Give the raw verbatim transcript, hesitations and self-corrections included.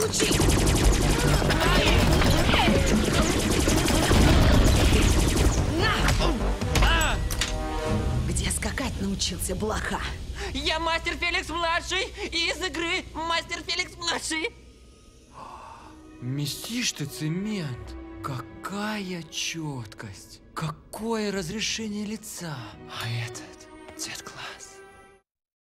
получи! На! Где скакать научился, блоха? Я мастер Феликс-младший из игры Мастер Феликс-младший. Месишь ты цемент. Какая четкость. Какое разрешение лица. А это